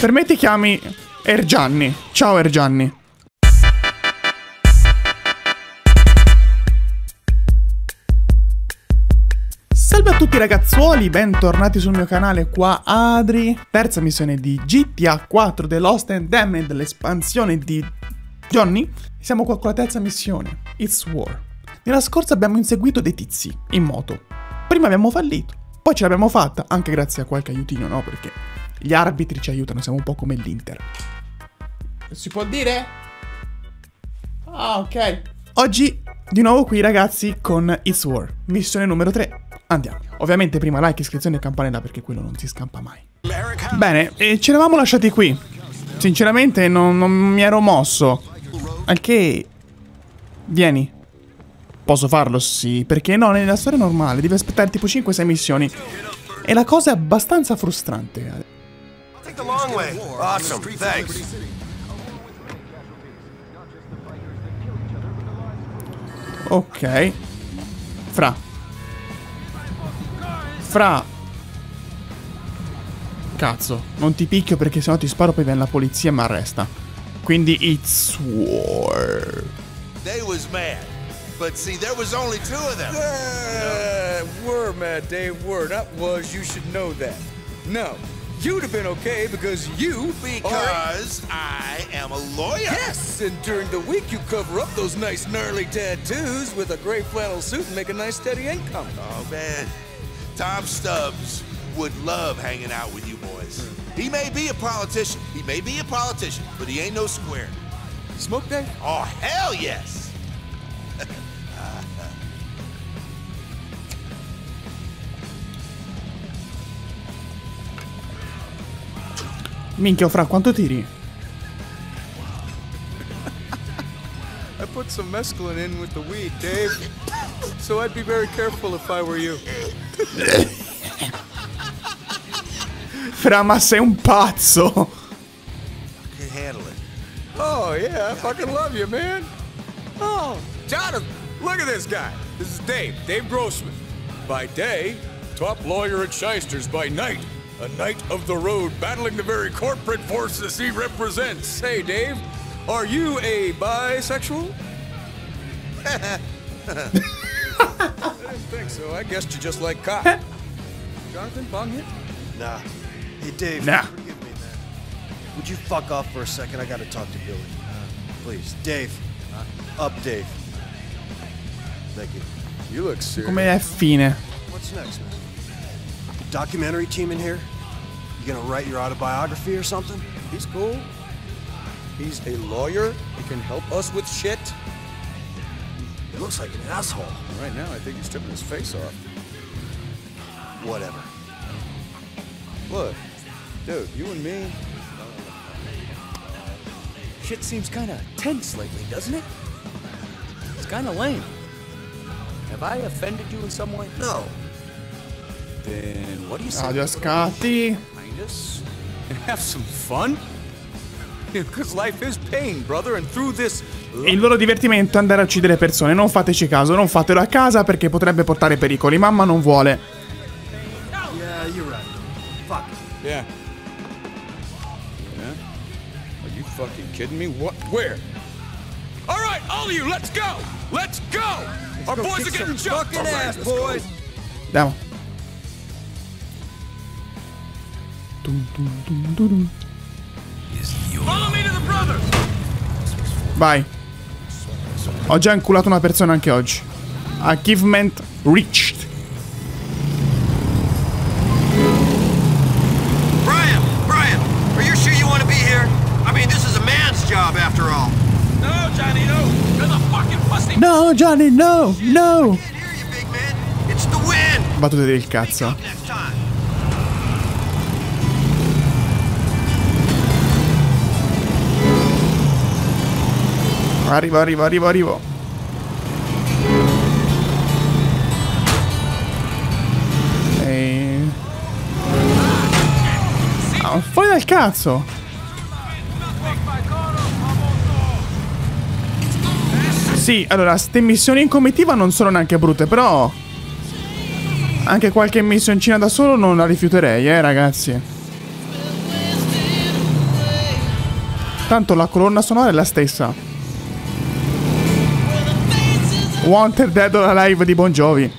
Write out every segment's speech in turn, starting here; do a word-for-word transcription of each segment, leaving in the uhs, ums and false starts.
Per me ti chiami Ergianni. Ciao Ergianni. Salve a tutti ragazzuoli, bentornati sul mio canale, qua Adri. Terza missione di G T A quattro The Lost and Damned, l'espansione di Johnny. Siamo qua con la terza missione, It's War. Nella scorsa abbiamo inseguito dei tizi in moto. Prima abbiamo fallito, poi ce l'abbiamo fatta, anche grazie a qualche aiutino, no? Perché gli arbitri ci aiutano, siamo un po' come l'Inter. Si può dire? Ah, ok. Oggi di nuovo qui ragazzi con It's War, missione numero tre. Andiamo. Ovviamente prima like, iscrizione e campanella perché quello non si scampa mai. Bene, e ci eravamo lasciati qui. Sinceramente non, non mi ero mosso. Al che... Vieni. Posso farlo? Sì. Perché no, nella storia normale devi aspettare tipo cinque sei missioni. E la cosa è abbastanza frustrante. Ok. Fra. Fra. Cazzo, non ti picchio perché sennò ti sparo poi viene la polizia e mi arresta. Quindi It's War. They was mad, but see there was only two of them. Uh, were mad, Dave. Were not was. You should know that. No, you'd have been okay because you because I am a lawyer. Yes, and during the week you cover up those nice gnarly tattoos with a gray flannel suit and make a nice steady income. Oh man. Tom Stubbs would love hanging out with you boys. He may be a politician, he may be a politician, but he ain't no square. Smoke Dave? Oh, hell yes! Minchia, fra quanto tiri? I put some mescaline in with the weed, Dave. So I'd be very careful if I were you. Fra, ma sei un pazzo. I can handle it. Oh yeah, I fucking love you, man. Oh, Jonathan, look at this guy. This is Dave, Dave Grossman. By day, top lawyer at Shysters. By night, a knight of the road battling the very corporate forces he represents. Hey, Dave, are you a bisexual? I didn't think so. I guessed you just like cock. Jonathan, bong hit? Nah. Hey, Dave. Nah. Forgive me, man. Would you fuck off for a second? I gotta talk to Billy. Uh, please. Dave. Uh, up, Dave. Thank you. You look serious. Come è fine? What's next, man? Documentary team in here? You gonna write your autobiography or something? He's cool. He's a lawyer. He can help us with shit. He looks like an asshole. Right now, I think he's tipping his face off. Whatever. Look, dude, you and me. Shit seems kind of tense lately, doesn't it? It's kind of lame. Have I offended you in some way? No. Then what do you say? Audio scatti. Behind us and have some fun? Because life is pain, brother, and through this. Il loro divertimento è andare a uccidere persone. Non fateci caso, non fatelo a casa perché potrebbe portare pericoli. Mamma non vuole. Yeah, you're right. Fuck. Yeah. Yeah? Are you fucking kidding me? What? Where? All right, all of you, let's go! Let's go! Let's Our go boys are getting jumped. Fucking ass, boys. Andiamo. Dun, dun, dun, dun, dun. Follow me to the brother. Vai. Ho già inculato una persona anche oggi. Achievement reached. Brian, Brian, are you sure you want to be here? I mean, this is a man's job after all. No, Johnny, no. You're the fucking pussy. No, Johnny, no, no. Can't hear you, big man. It's the wind. Battute del cazzo. Next time. Arrivo, arrivo, arrivo, arrivo. E... Ah, fuori dal cazzo. Sì, allora, ste missioni in comitiva non sono neanche brutte, però... Anche qualche missioncina da solo non la rifiuterei, eh, ragazzi. Tanto la colonna sonora è la stessa. Wanted Dead or Alive di Bon Jovi.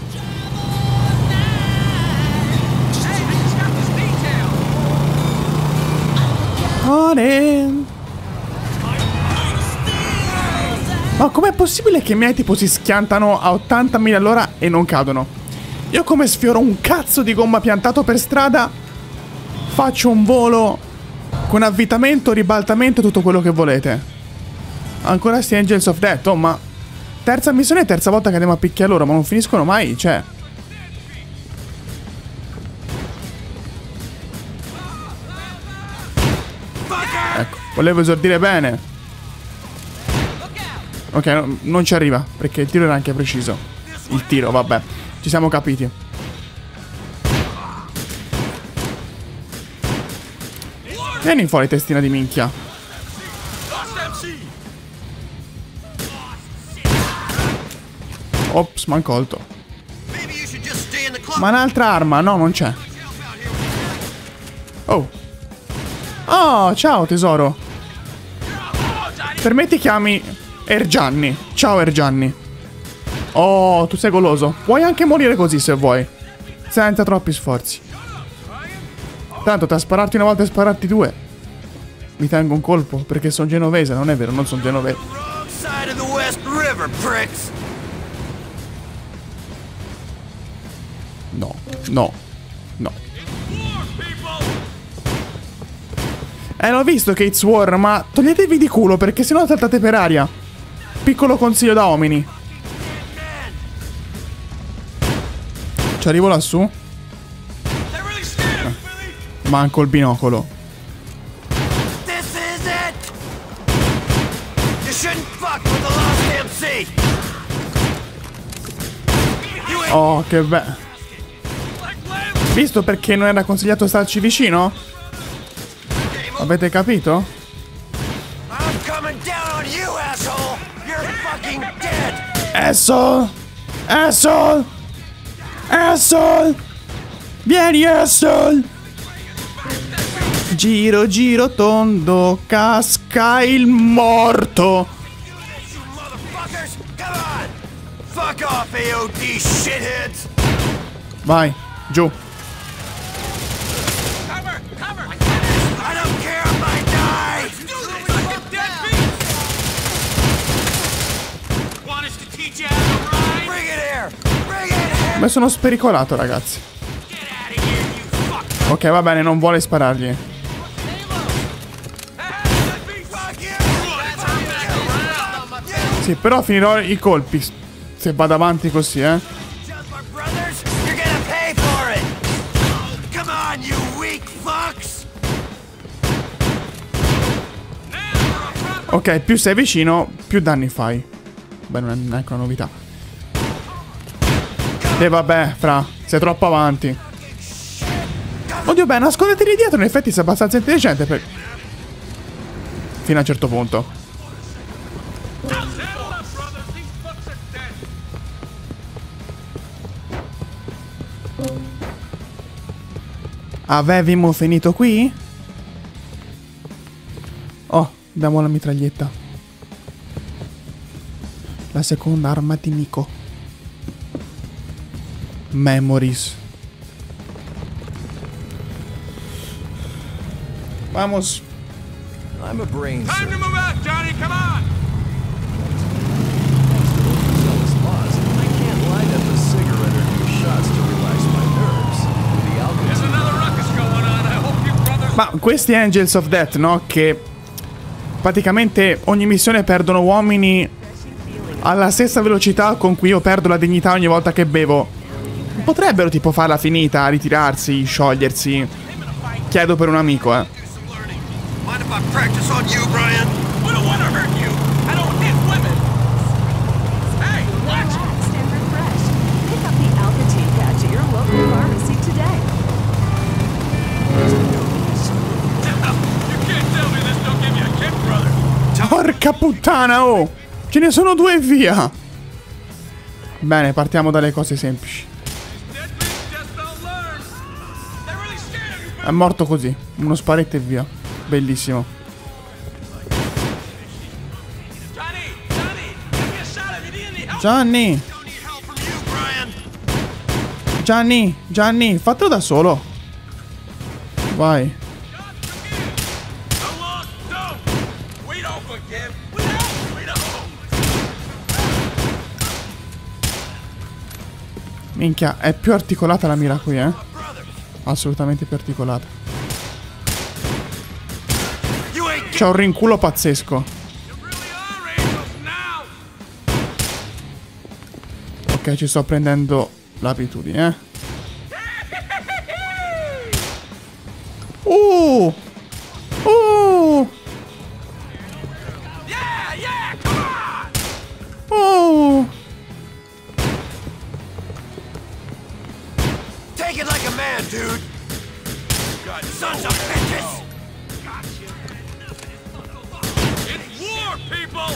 Ma com'è possibile che i miei tipo si schiantano a ottantamila all'ora e non cadono? Io come sfioro un cazzo di gomma piantato per strada, faccio un volo con avvitamento, ribaltamento e tutto quello che volete. Ancora sti Angels of Death, oh ma... Terza missione e terza volta che andiamo a picchiare loro, ma non finiscono mai, cioè... Ecco, volevo esordire bene. Ok, no, non ci arriva, perché il tiro era anche preciso. Il tiro, vabbè, ci siamo capiti. Vieni fuori, testina di minchia. Ops, m'han colto. Ma un'altra arma? No, non c'è. Oh. Oh, ciao tesoro. Per me ti chiami Ergianni. Ciao Ergianni. Oh, tu sei goloso. Puoi anche morire così se vuoi. Senza troppi sforzi. Tanto tra spararti una volta e spararti due mi tengo un colpo, perché sono genovese. Non è vero, non sono genovese. No, no, no. Eh, l'ho visto che it's war, ma toglietevi di culo, perché sennò saltate per aria. Piccolo consiglio da uomini. Ci arrivo lassù? Eh, manco il binocolo. Oh, che bello. Visto perché non era consigliato starci vicino? Avete capito? Asshole! Asshole! Asshole! Vieni, asshole! Giro, giro tondo, casca il morto! Vai, giù. Ma sono spericolato, ragazzi. Ok, va bene, non vuole sparargli. Sì, però finirò i colpi se vado avanti così, eh. Ok, più sei vicino, più danni fai. Beh, non è neanche una novità. E vabbè, fra, sei troppo avanti. Oddio, beh, nasconditi lì dietro, in effetti sei abbastanza intelligente per... fino a un certo punto. Avevamo finito qui? Oh, abbiamo la mitraglietta. La seconda arma di Nico. Memories. Vamos. I'm a brain. Time to move out, Johnny. Come on. I can't light up a cigarette or do shots to relax my nerves. The alcohol. There's another ruckus going on. I hope you brothers. Ma questi Angels of Death, no? Che praticamente ogni missione perdono uomini alla stessa velocità con cui io perdo la dignità ogni volta che bevo. Potrebbero tipo farla finita, ritirarsi, sciogliersi. Chiedo per un amico, eh. Mind if I practice on you, Brian? We don't want to hurt you. I don't hit women. Hey, watch. Relax and refresh. Pick up the Alcatel patch at your local pharmacy today. You can't tell me this don't give you a kick, brother. Porca puttana, oh! Ce ne sono due e via! Bene, partiamo dalle cose semplici. È morto così. Uno sparetto e via. Bellissimo. Gianni. Gianni, Gianni, fatelo da solo. Vai. Minchia, è più articolata la mira qui, eh? Assolutamente più articolata. C'è un rinculo pazzesco. Ok, ci sto prendendo l'abitudine, eh? Uh! Uh! Oh! Take it like a man, dude. Sons of bitches. It's war, people!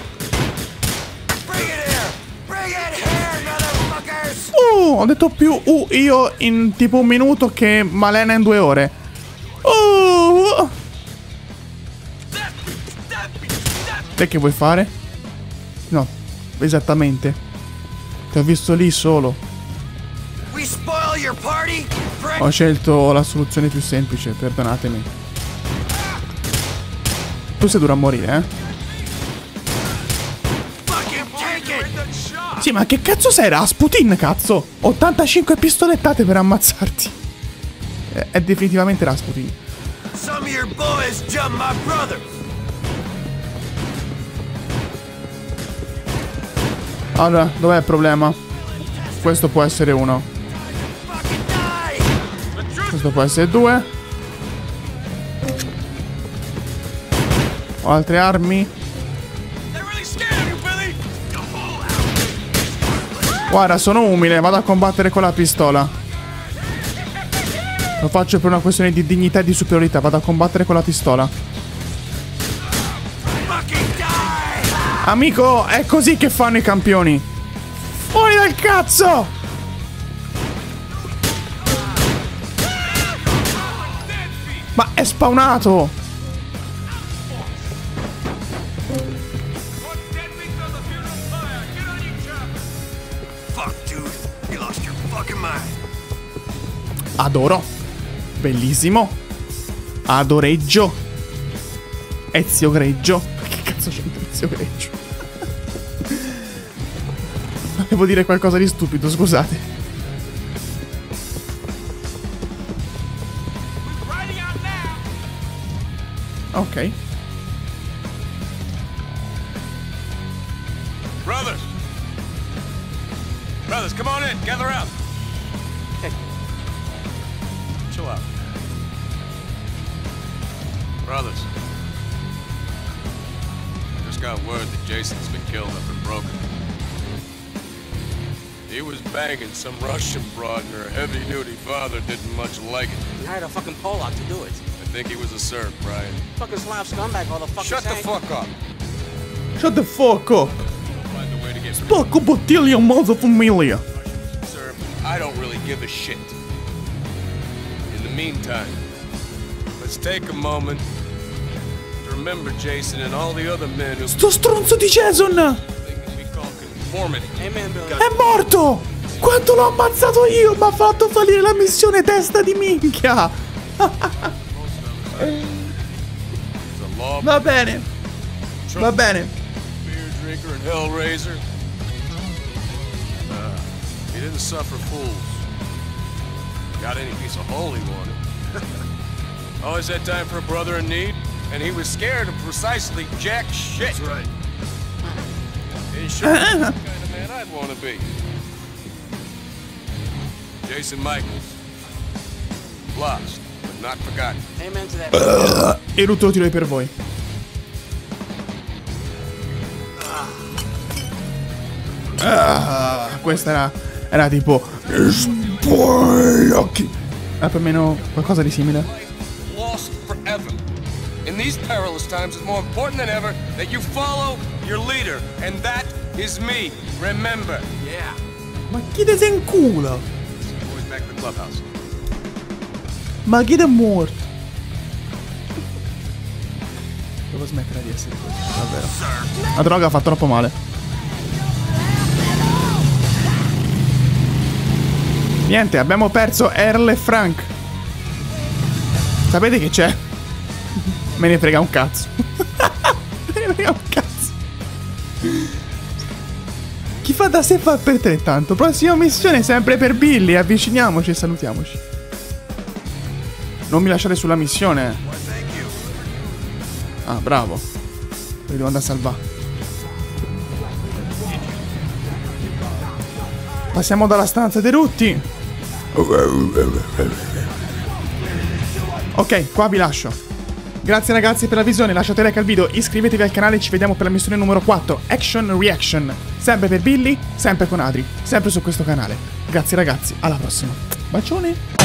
Bring it here. Bring it here, motherfuckers. Uh! Ho detto più uh io in tipo un minuto che Malena in due ore. Uh! Te che vuoi fare? No, esattamente. Ti ho visto lì solo. We spoil your party. Ho scelto la soluzione più semplice, perdonatemi. Tu sei duro a morire, eh? Fucking take it. Sì, ma che cazzo sei, Rasputin, cazzo? ottantacinque pistolettate per ammazzarti. È, è definitivamente Rasputin. Some of your boys jump my brother. Allora, dov'è il problema? Questo può essere uno. Fucking die. Questo può essere due. Ho altre armi. They're really scared of you, Billy! Guarda, sono umile, vado a combattere con la pistola. Lo faccio per una questione di dignità e di superiorità, vado a combattere con la pistola. Fucking die. Amico, è così che fanno i campioni. Fuori dal cazzo! Ma è spawnato! Fuck, dude. You lost your fucking mind. Adoro. Bellissimo. Adoreggio. Ezio Greggio. Che cazzo c'entra Ezio Greggio? Devo dire qualcosa di stupido, scusate. Ok. Brothers! Brothers, come on in. Gather out. Hey. Chill out. Brothers. I just got word that Jason's been killed up in Broken. He was banging some Russian broad and her heavy-duty father didn't much like it. He hired a fucking Polak to do it. I think he was a Serb, Brian. Fucking Slav scumbag, all the fucking Shut the fuck up. Shut the fuck up. Find a way to get Spocco bottiglia mozza famiglia. Sir, I don't really give a shit. In the meantime, let's take a moment to remember Jason and all the other men who Sto stronzo di Jason! think can be called conformity. Amen, Billy. È morto! Quanto l'ho ammazzato io! Mi ha fatto fallire la missione, testa di minchia! He's a law Va bene, va bene. beer drinker and hellraiser. Uh, he didn't suffer fools. Got any piece of hole he wanted. Always had time for a brother in need, and he was scared of precisely jack shit. That's right. He's sure the kind of man I'd want to be. Jason Michaels. Lost, but not forgotten. Amen to that. E Ruto lo tiro per voi. Ah, questa era, era tipo spoiler. Era più o meno qualcosa di simile. Lost forever. In these perilous times, it's more important than ever that you follow your leader, and that is me. Remember. Yeah. Ma chi te sei in culo? Boys back to the clubhouse. Ma chi te è morto? Devo smettere di essere così, davvero. La droga fa troppo male. Niente, abbiamo perso Earl e Frank. Sapete che c'è? Me ne frega un cazzo. Me ne frega un cazzo. Chi fa da sé fa per tre tanto. Prossima missione sempre per Billy. Avviciniamoci e salutiamoci. Non mi lasciate sulla missione. Ah, bravo. Poi devo andare a salvare. Passiamo dalla stanza dei rutti. Ok, qua vi lascio. Grazie ragazzi per la visione, lasciate like al video, iscrivetevi al canale e ci vediamo per la missione numero quattro, Action Reaction. Sempre per Billy, sempre con Adri, sempre su questo canale. Grazie ragazzi, alla prossima. Bacione!